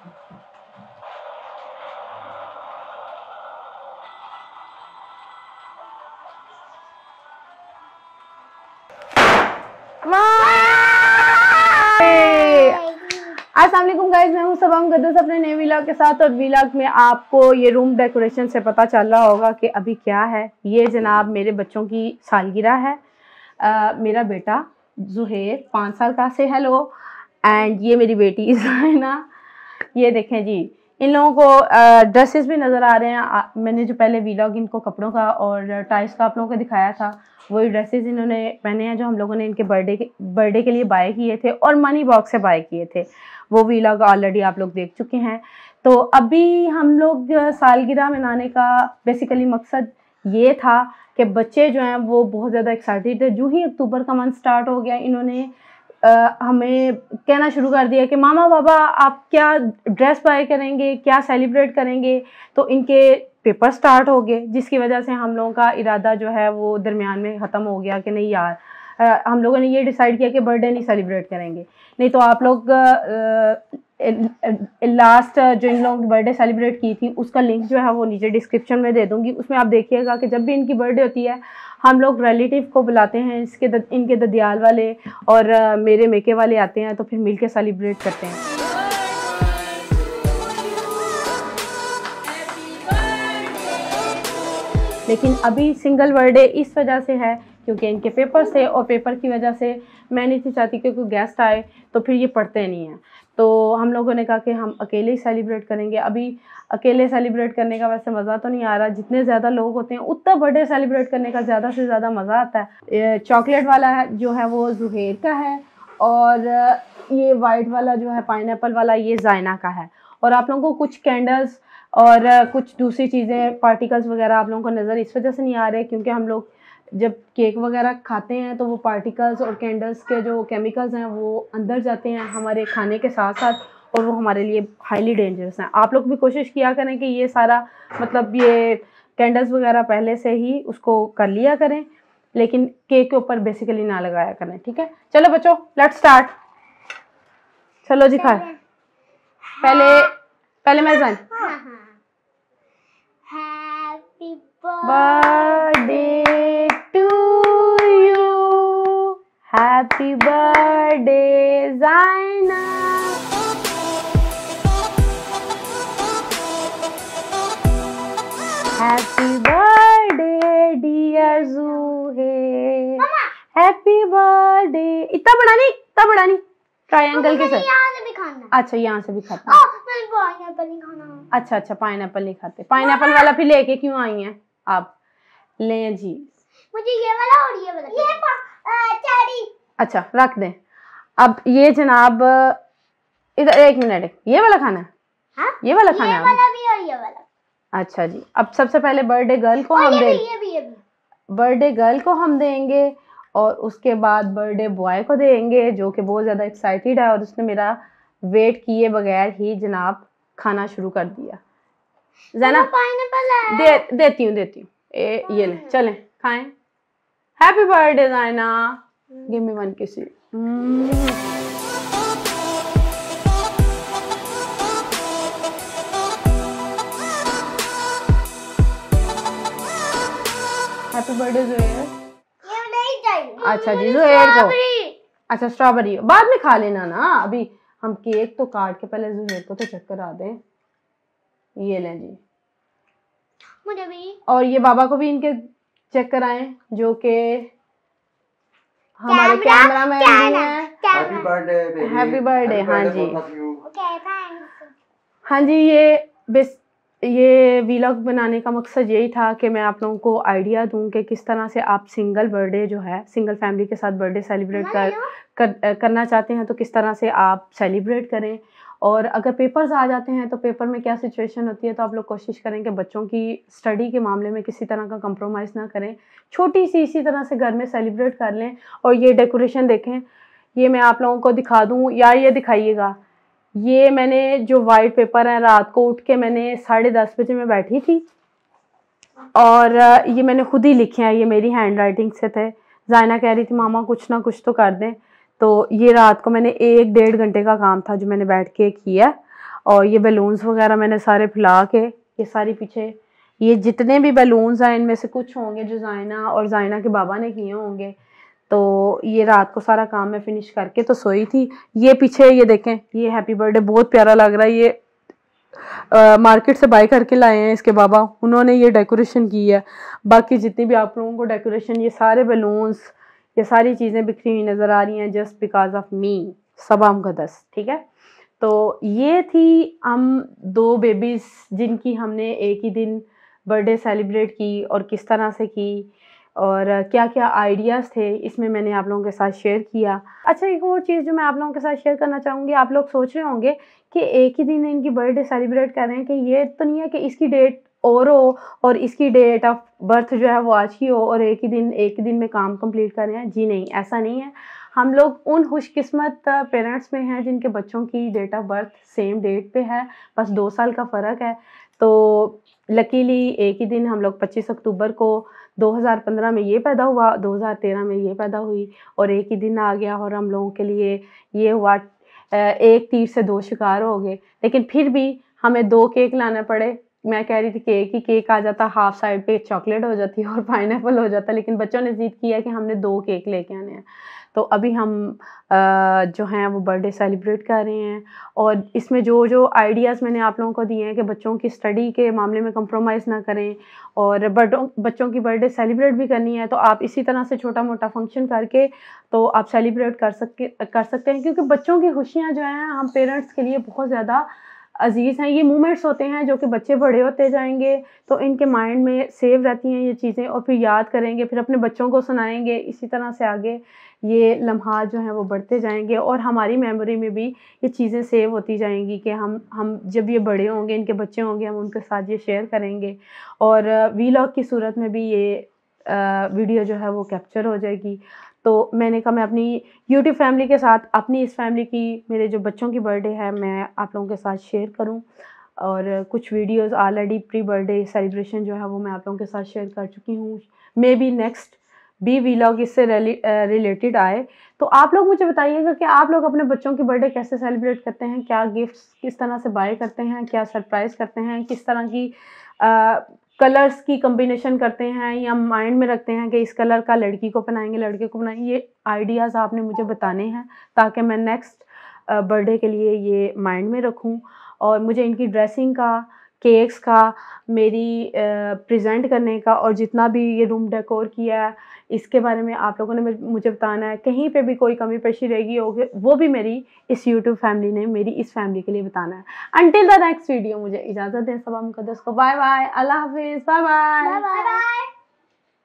अस्सलाम वालेकुम गाइस, मैं हूं सबा मुक़द्दस अपने नए व्लॉग के साथ। और व्लॉग में आपको ये रूम डेकोरेशन से पता चल रहा होगा कि अभी क्या है। ये जनाब मेरे बच्चों की सालगिरह है। मेरा बेटा ज़ुहैर 5 साल का से हेलो, एंड ये मेरी बेटी ज़ाइना। ये देखें जी, इन लोगों को ड्रेसेस भी नज़र आ रहे हैं। मैंने जो पहले व्लॉग इनको कपड़ों का और टाइस का आप लोगों को दिखाया था, वही ड्रेसेस इन्होंने पहने हैं जो हम लोगों ने इनके बर्थडे के लिए बाय किए थे और मनी बॉक्स से बाय किए थे। वो व्लॉग ऑलरेडी आप लोग देख चुके हैं। तो अभी हम लोग सालगिरह मनाने का बेसिकली मकसद ये था कि बच्चे जो हैं वो बहुत ज़्यादा एक्साइटेड थे। जो ही अक्टूबर का मंथ स्टार्ट हो गया, इन्होंने हमें कहना शुरू कर दिया कि मामा पापा आप क्या ड्रेस बाय करेंगे, क्या सेलिब्रेट करेंगे। तो इनके पेपर स्टार्ट हो गए, जिसकी वजह से हम लोगों का इरादा जो है वो दरमियान में ख़त्म हो गया कि नहीं यार, हम लोगों ने ये डिसाइड किया कि बर्थडे नहीं सेलिब्रेट करेंगे। नहीं तो आप लोग लास्ट जो इन लोगों की बर्थडे सेलिब्रेट की थी उसका लिंक जो है वो नीचे डिस्क्रिप्शन में दे दूँगी। उसमें आप देखिएगा कि जब भी इनकी बर्थडे होती है हम लोग रिलेटिव को बुलाते हैं, इनके ददियाल वाले और मेरे मेके वाले आते हैं, तो फिर मिल के सेलिब्रेट करते हैं। लेकिन अभी सिंगल बर्थडे इस वजह से है क्योंकि इनके पेपर थे, और पेपर की वजह से मैं नहीं थी चाहती कि कोई गेस्ट आए तो फिर ये पढ़ते नहीं हैं। तो हम लोगों ने कहा कि हम अकेले ही सेलिब्रेट करेंगे। अभी अकेले सेलिब्रेट करने का वैसे मज़ा तो नहीं आ रहा, जितने ज़्यादा लोग होते हैं उतना बर्थडे सेलिब्रेट करने का ज़्यादा से ज़्यादा मज़ा आता है। चॉकलेट वाला है जो है वो ज़ुहैर का है, और ये वाइट वाला जो है पाइनएप्पल वाला ये ज़ाइना का है। और आप लोगों को कुछ कैंडल्स और कुछ दूसरी चीज़ें पार्टिकल्स वगैरह आप लोगों को नज़र इस वजह से नहीं आ रहे क्योंकि हम लोग जब केक वगैरह खाते हैं तो वो पार्टिकल्स और कैंडल्स के जो केमिकल्स हैं वो अंदर जाते हैं हमारे खाने के साथ साथ, और वो हमारे लिए हाईली डेंजरस हैं। आप लोग भी कोशिश किया करें कि ये सारा मतलब ये कैंडल्स वगैरह पहले से ही उसको कर लिया करें, लेकिन केक के ऊपर बेसिकली ना लगाया करें, ठीक है। चलो बच्चों, लेट्स स्टार्ट। चलो जी खाए। पहले मैं जान birthday to you, happy birthday Zaina, happy birthday dear Zuhair, happy birthday. इतना बड़ा नहीं, ट्रायंगल के साथ। अच्छा, यहाँ से भी खाता है। पाइनएप्पल नहीं खाना। अच्छा, पाइनएप्पल नहीं खाते। पाइनएप्पल वाला फिर लेके क्यों आई हैं आप? ले जी, मुझे ये वाला और ये वाला चेरी। अच्छा रख दें। अब ये जनाब इधर एक मिनट, ये वाला खाना है? हाँ? ये वाला खाना है? ये वाला भी और ये वाला। अच्छा जी, अब सबसे पहले बर्थडे गर्ल को हम देंगे, बर्थडे गर्ल को हम देंगे और उसके बाद बर्थडे बॉय को देंगे जो कि बहुत ज़्यादा एक्साइटेड है और उसने मेरा वेट किए बगैर ही जनाब खाना शुरू कर दिया। ज़ैना देती हूँ ये ले, चलें खाएं। Happy birthday Zaina, give me one kiss. Happy birthday Zuhair. ये नहीं चाहिए। अच्छा जी, ज़ुहैर को अच्छा स्ट्रॉबेरी बाद में खा लेना ना, अभी हम केक तो काट के पहले ज़ुहैर को तो चेक करा दें। ये लें जी, मुझे भी। और ये बाबा को भी इनके चेक कराएं जो कि हमारे कैमरामैन भी हैं। Happy birthday, happy birthday. हाँ जी, ओके थैंक्स। हाँ जी, ये व्लॉग बनाने का मकसद यही था कि मैं आप लोगों को आइडिया दूं कि किस तरह से आप सिंगल बर्थडे जो है, सिंगल फैमिली के साथ बर्थडे सेलिब्रेट करना चाहते हैं तो किस तरह से आप सेलिब्रेट करें, और अगर पेपर्स आ जाते हैं तो पेपर में क्या सिचुएशन होती है। तो आप लोग कोशिश करें कि बच्चों की स्टडी के मामले में किसी तरह का कंप्रोमाइज़ ना करें, छोटी सी इसी तरह से घर में सेलिब्रेट कर लें। और ये डेकोरेशन देखें, ये मैं आप लोगों को दिखा दूँ यार, ये दिखाइएगा। ये मैंने जो वाइट पेपर है रात को उठ के मैंने 10:30 बजे में बैठी थी और ये मैंने खुद ही लिखे हैं, ये मेरी हैंड राइटिंग से थे। ज़ाइना कह रही थी मामा कुछ ना कुछ तो कर दें, तो ये रात को मैंने 1-1.5 घंटे का काम था जो मैंने बैठ के किया। और ये बैलून्स वगैरह मैंने सारे फैला के, ये सारी पीछे ये जितने भी बैलून्स हैं इनमें से कुछ होंगे जो जाइना और जाइना के बाबा ने किए होंगे। तो ये रात को सारा काम मैं फिनिश करके तो सोई थी। ये पीछे ये देखें, ये हैप्पी बर्थडे बहुत प्यारा लग रहा है, ये मार्केट से बाय करके लाए हैं इसके बाबा, उन्होंने ये डेकोरेशन की है। बाकी जितनी भी आप लोगों को डेकोरेशन, ये सारे बैलून्स, ये सारी चीज़ें बिखरी हुई नज़र आ रही हैं just because of me, Saba Muqaddas, ठीक है। तो ये थी हम 2 बेबीज़ जिनकी हमने एक ही दिन बर्थडे सेलिब्रेट की और किस तरह से की और क्या क्या आइडियाज़ थे इसमें मैंने आप लोगों के साथ शेयर किया। अच्छा, एक और चीज़ जो मैं आप लोगों के साथ शेयर करना चाहूँगी, आप लोग सोच रहे होंगे कि एक ही दिन इनकी बर्थडे सेलिब्रेट कर रहे हैं, कि ये तो नहीं है कि इसकी डेट और हो और इसकी डेट ऑफ बर्थ जो है वो आज की हो और एक ही दिन में काम कंप्लीट कर रहे हैं। जी नहीं, ऐसा नहीं है। हम लोग उन खुशकिस्मत पेरेंट्स में हैं जिनके बच्चों की date of birth same date पे है, बस 2 साल का फ़र्क है। तो लकीली एक ही दिन हम लोग 25 अक्टूबर को 2015 में ये पैदा हुआ, 2013 में ये पैदा हुई और एक ही दिन आ गया और हम लोगों के लिए ये हुआ एक तीर से 2 शिकार हो गए। लेकिन फिर भी हमें 2 केक लाने पड़े। मैं कह रही थी कि एक ही केक आ जाता, हाफ साइड पे चॉकलेट हो जाती और पाइनएप्पल हो जाता, लेकिन बच्चों ने ज़िद किया कि हमने 2 केक लेके आने हैं। तो अभी हम जो हैं वो बर्थडे सेलिब्रेट कर रहे हैं और इसमें जो जो आइडियाज़ मैंने आप लोगों को दिए हैं कि बच्चों की स्टडी के मामले में कंप्रोमाइज़ ना करें और बच्चों की बर्थडे सेलिब्रेट भी करनी है, तो आप इसी तरह से छोटा मोटा फंक्शन करके तो आप सेलिब्रेट कर सकते हैं, क्योंकि बच्चों की खुशियाँ जो हैं हम पेरेंट्स के लिए बहुत ज़्यादा अजीज़ हैं। ये मोमेंट्स होते हैं जो कि बच्चे बड़े होते जाएंगे तो इनके माइंड में सेव रहती हैं ये चीज़ें और फिर याद करेंगे, फिर अपने बच्चों को सुनाएंगे, इसी तरह से आगे ये लम्हात जो हैं वो बढ़ते जाएंगे और हमारी मेमोरी में भी ये चीज़ें सेव होती जाएंगी कि हम जब ये बड़े होंगे, इनके बच्चे होंगे, हम उनके साथ ये शेयर करेंगे और वीलॉग की सूरत में भी ये वीडियो जो है वो कैप्चर हो जाएगी। तो मैंने कहा मैं अपनी यूट्यूब फैमिली के साथ, अपनी इस फैमिली की, मेरे जो बच्चों की बर्थडे है, मैं आप लोगों के साथ शेयर करूं और कुछ videos already pre birthday celebration जो है वो मैं आप लोगों के साथ शेयर कर चुकी हूं। मे बी नेक्स्ट भी वीलॉग इससे रिलेटेड आए। तो आप लोग मुझे बताइएगा कि आप लोग अपने बच्चों की बर्थडे कैसे सेलिब्रेट करते हैं, क्या गिफ्ट्स किस तरह से बाय करते हैं, क्या सरप्राइज़ करते हैं, किस तरह की कलर्स की कॉम्बिनेशन करते हैं या माइंड में रखते हैं कि इस कलर का लड़की को पहनाएंगे, लड़के को पहनाएंगे। ये आइडियाज़ आपने मुझे बताने हैं ताकि मैं नेक्स्ट बर्थडे के लिए ये माइंड में रखूं और मुझे इनकी ड्रेसिंग का, केक्स का, मेरी प्रेजेंट करने का और जितना भी ये रूम डेकोर किया है इसके बारे में आप लोगों ने मुझे बताना है। कहीं पे भी कोई कमी पेशी रहेगी होगी वो भी मेरी इस यूट्यूब फैमिली ने मेरी इस फैमिली के लिए बताना है। अंटिल द नेक्स्ट वीडियो मुझे इजाज़त दें सबा मुक़द्दस को। बाय बाय, अल्लाह हाफिज़, बाय बाय।